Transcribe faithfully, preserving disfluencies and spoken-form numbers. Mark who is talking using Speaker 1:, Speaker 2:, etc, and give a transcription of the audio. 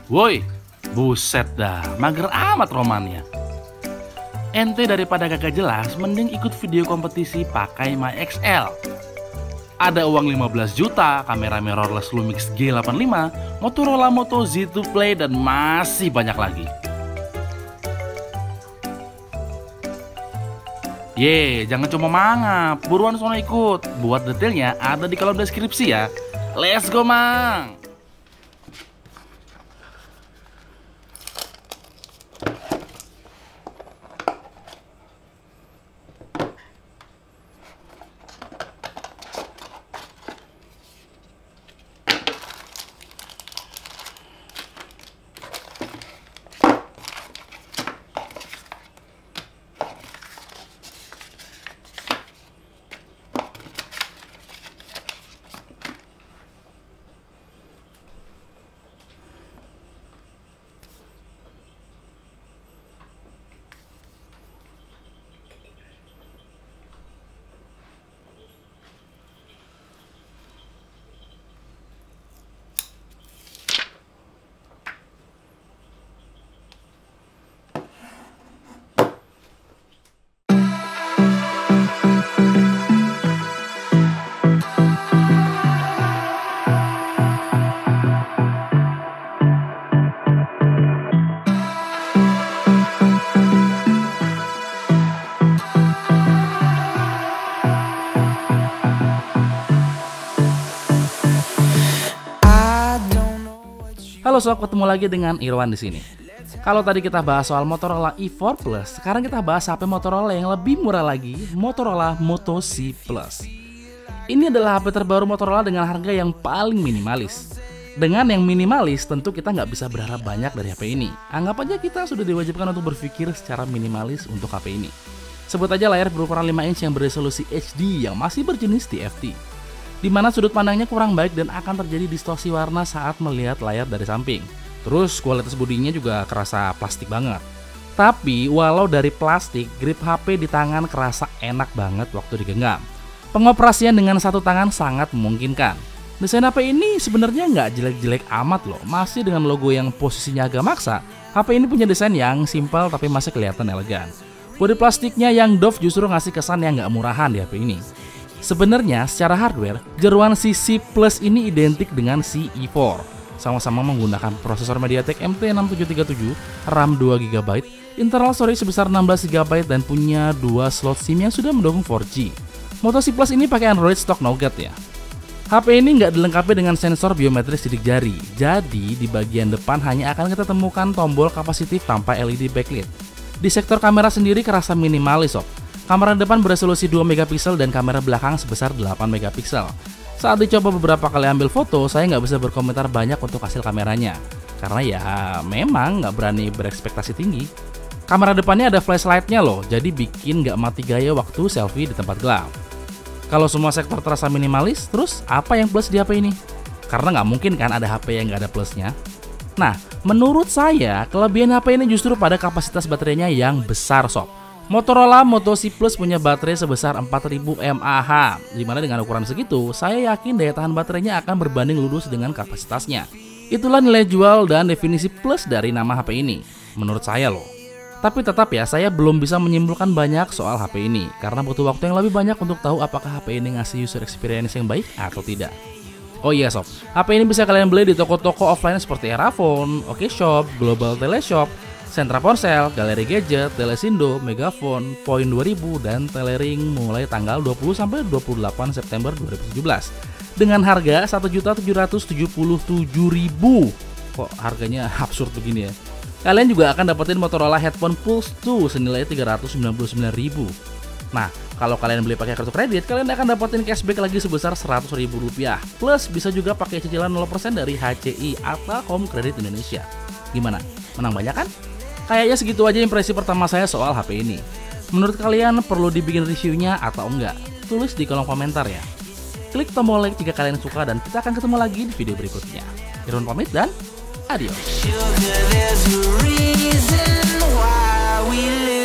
Speaker 1: Woi, buset dah, mager amat romannya. Ente daripada kagak jelas, mending ikut video kompetisi pakai MyXL. Ada uang lima belas juta, kamera mirrorless Lumix G delapan puluh lima, Motorola Moto Z dua Play, dan masih banyak lagi. Ye, jangan cuma mangap, buruan sono ikut. Buat detailnya ada di kolom deskripsi ya. Let's go, Mang! Halo sob, ketemu lagi dengan Irwan di sini. Kalau tadi kita bahas soal Motorola E empat Plus, sekarang kita bahas H P Motorola yang lebih murah lagi, Motorola Moto Z Plus. Ini adalah H P terbaru Motorola dengan harga yang paling minimalis. Dengan yang minimalis, tentu kita nggak bisa berharap banyak dari H P ini. Anggap aja kita sudah diwajibkan untuk berpikir secara minimalis untuk H P ini. Sebut aja layar berukuran lima inch yang beresolusi H D yang masih berjenis T F T, di mana sudut pandangnya kurang baik dan akan terjadi distorsi warna saat melihat layar dari samping. Terus kualitas bodinya juga kerasa plastik banget. Tapi walau dari plastik, grip H P di tangan kerasa enak banget waktu digenggam. Pengoperasian dengan satu tangan sangat memungkinkan. Desain H P ini sebenarnya nggak jelek-jelek amat loh. Masih dengan logo yang posisinya agak maksa, H P ini punya desain yang simpel tapi masih kelihatan elegan. Bodi plastiknya yang doff justru ngasih kesan yang nggak murahan di H P ini. Sebenarnya secara hardware, jeruan si C Plus ini identik dengan si E empat. Sama-sama menggunakan prosesor MediaTek M T enam tujuh tiga tujuh, RAM dua giga byte, internal storage sebesar enam belas giga byte, dan punya dua slot SIM yang sudah mendukung empat G. Moto C Plus ini pakai Android stock Nougat ya. H P ini nggak dilengkapi dengan sensor biometris sidik jari, jadi di bagian depan hanya akan kita temukan tombol kapasitif tanpa L E D backlit. Di sektor kamera sendiri kerasa minimalis sob. Kamera depan beresolusi dua megapiksel dan kamera belakang sebesar delapan megapiksel. Saat dicoba beberapa kali ambil foto, saya nggak bisa berkomentar banyak untuk hasil kameranya. Karena ya memang nggak berani berekspektasi tinggi. Kamera depannya ada flashlightnya loh, jadi bikin nggak mati gaya waktu selfie di tempat gelap. Kalau semua sektor terasa minimalis, terus apa yang plus di H P ini? Karena nggak mungkin kan ada H P yang nggak ada plusnya. Nah, menurut saya kelebihan H P ini justru pada kapasitas baterainya yang besar sob. Motorola Moto Z Plus punya baterai sebesar empat ribu mAh, dimana dengan ukuran segitu, saya yakin daya tahan baterainya akan berbanding lurus dengan kapasitasnya. Itulah nilai jual dan definisi plus dari nama H P ini, menurut saya loh. Tapi tetap ya, saya belum bisa menyimpulkan banyak soal H P ini, karena butuh waktu yang lebih banyak untuk tahu apakah H P ini ngasih user experience yang baik atau tidak. Oh iya sob, H P ini bisa kalian beli di toko-toko offline seperti Erafone, OkShop, Global Teleshop, Sentra Ponsel, Galeri Gadget, Telesindo, Megafon, Point dua ribu, dan Telering mulai tanggal dua puluh sampai dua puluh delapan September dua ribu tujuh belas dengan harga satu juta tujuh ratus tujuh puluh tujuh ribu. Kok harganya absurd begini ya? Kalian juga akan dapetin Motorola Headphone Pulse dua senilai tiga ratus sembilan puluh sembilan ribu. Nah, kalau kalian beli pakai kartu kredit, kalian akan dapetin cashback lagi sebesar seratus ribu rupiah. Plus bisa juga pakai cicilan nol persen dari H C I atau Home Credit Indonesia. Gimana? Menang banyak kan? Kayaknya segitu aja impresi pertama saya soal H P ini. Menurut kalian perlu dibikin reviewnya atau enggak? Tulis di kolom komentar ya. Klik tombol like jika kalian suka dan kita akan ketemu lagi di video berikutnya. Irwan pamit dan adios.